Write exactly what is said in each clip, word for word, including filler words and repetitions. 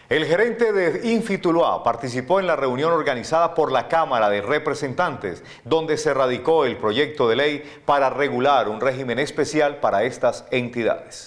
El gerente de Infituluá participó en la reunión organizada por la Cámara de Representantes, donde se radicó el proyecto de ley para regular un régimen especial para estas entidades.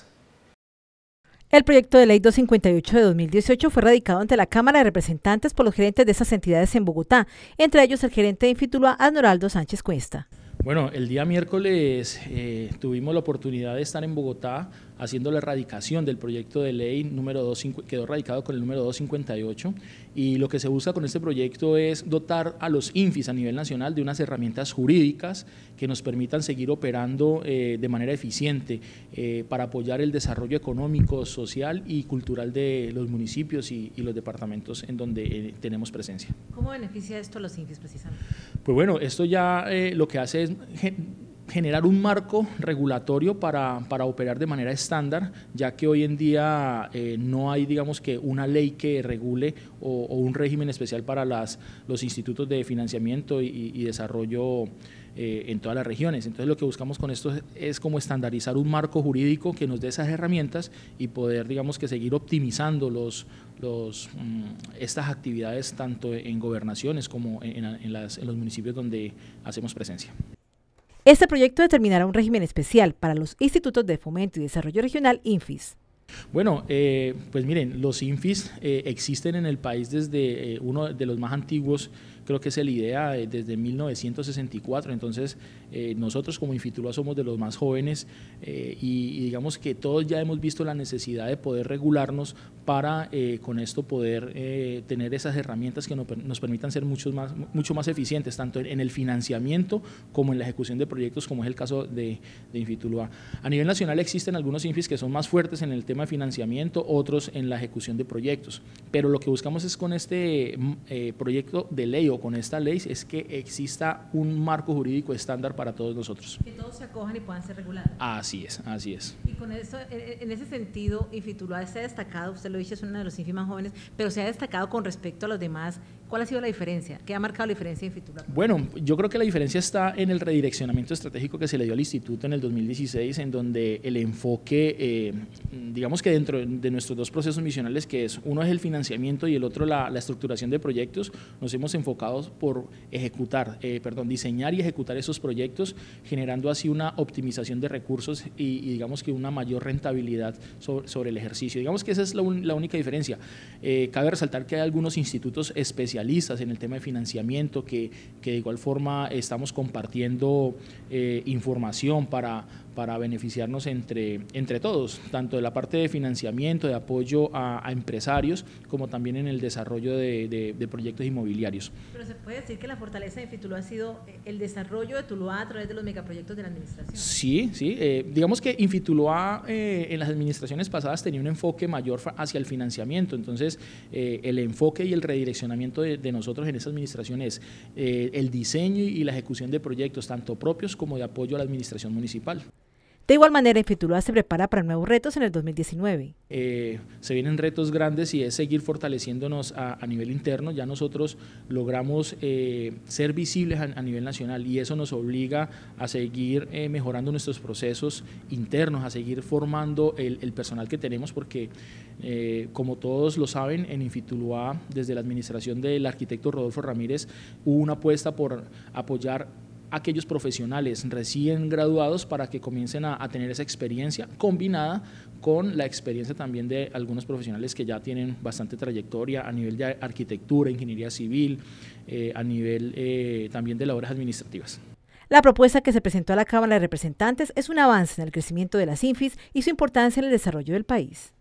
El proyecto de ley doscientos cincuenta y ocho de dos mil dieciocho fue radicado ante la Cámara de Representantes por los gerentes de esas entidades en Bogotá, entre ellos el gerente de Infituluá, Arnoldo Sánchez Cuesta. Bueno, el día miércoles eh, tuvimos la oportunidad de estar en Bogotá haciendo la erradicación del proyecto de ley número dos, quedó radicado con el número doscientos cincuenta y ocho, y lo que se busca con este proyecto es dotar a los INFIs a nivel nacional de unas herramientas jurídicas que nos permitan seguir operando eh, de manera eficiente eh, para apoyar el desarrollo económico, social y cultural de los municipios y, y los departamentos en donde eh, tenemos presencia. ¿Cómo beneficia esto a los INFIs precisamente? Pues bueno, esto ya eh, lo que hace es generar un marco regulatorio para, para operar de manera estándar, ya que hoy en día eh, no hay, digamos, que una ley que regule o, o un régimen especial para las, los institutos de financiamiento y, y desarrollo eh, en todas las regiones. Entonces lo que buscamos con esto es, es como estandarizar un marco jurídico que nos dé esas herramientas y poder, digamos, que seguir optimizando los, los, estas actividades tanto en gobernaciones como en, en, las, en los municipios donde hacemos presencia. Este proyecto determinará un régimen especial para los institutos de fomento y desarrollo regional INFIs. Bueno, eh, pues miren, los INFIs eh, existen en el país desde eh, uno de los más antiguos, creo que es el IDEA, eh, desde mil novecientos sesenta y cuatro, entonces eh, nosotros como Infituluá somos de los más jóvenes eh, y, y digamos que todos ya hemos visto la necesidad de poder regularnos para eh, con esto poder eh, tener esas herramientas que nos, nos permitan ser mucho más, mucho más eficientes, tanto en, en el financiamiento como en la ejecución de proyectos, como es el caso de, de Infituluá. A nivel nacional existen algunos INFIs que son más fuertes en el tema de financiamiento, otros en la ejecución de proyectos, pero lo que buscamos es con este eh, proyecto de ley o con esta ley es que exista un marco jurídico estándar para todos nosotros. Que todos se acojan y puedan ser regulados. Así es, así es. Y con eso, en ese sentido, Infituluá se ha destacado, usted lo dice, es uno de los INFIs más jóvenes, pero se ha destacado con respecto a los demás. ¿Cuál ha sido la diferencia? ¿Qué ha marcado la diferencia en Infituluá? Bueno, yo creo que la diferencia está en el redireccionamiento estratégico que se le dio al instituto en el dos mil dieciséis, en donde el enfoque, eh, digamos que dentro de nuestros dos procesos misionales, que es uno es el financiamiento y el otro la, la estructuración de proyectos, nos hemos enfocado por ejecutar, eh, perdón, diseñar y ejecutar esos proyectos, generando así una optimización de recursos y, y digamos que una mayor rentabilidad sobre, sobre el ejercicio. Digamos que esa es la, un, la única diferencia. Eh, cabe resaltar que hay algunos institutos especialistas en el tema de financiamiento que, que de igual forma estamos compartiendo eh, información para, para beneficiarnos entre, entre todos, tanto de la parte de financiamiento, de apoyo a, a empresarios, como también en el desarrollo de, de, de proyectos inmobiliarios. Pero se puede decir que la fortaleza de Infituluá ha sido el desarrollo de Tuluá a través de los megaproyectos de la administración. Sí, sí, eh, digamos que Infituluá eh, en las administraciones pasadas tenía un enfoque mayor hacia el financiamiento, entonces eh, el enfoque y el redireccionamiento de, de nosotros en esa administración es eh, el diseño y la ejecución de proyectos, tanto propios como de apoyo a la administración municipal. De igual manera, Infituluá se prepara para nuevos retos en el dos mil diecinueve. Eh, se vienen retos grandes y es seguir fortaleciéndonos a, a nivel interno. Ya nosotros logramos eh, ser visibles a, a nivel nacional y eso nos obliga a seguir eh, mejorando nuestros procesos internos, a seguir formando el, el personal que tenemos, porque eh, como todos lo saben, en Infituluá, desde la administración del arquitecto Rodolfo Ramírez, hubo una apuesta por apoyar aquellos profesionales recién graduados para que comiencen a, a tener esa experiencia combinada con la experiencia también de algunos profesionales que ya tienen bastante trayectoria a nivel de arquitectura, ingeniería civil, eh, a nivel eh, también de labores administrativas. La propuesta que se presentó a la Cámara de Representantes es un avance en el crecimiento de las INFIs y su importancia en el desarrollo del país.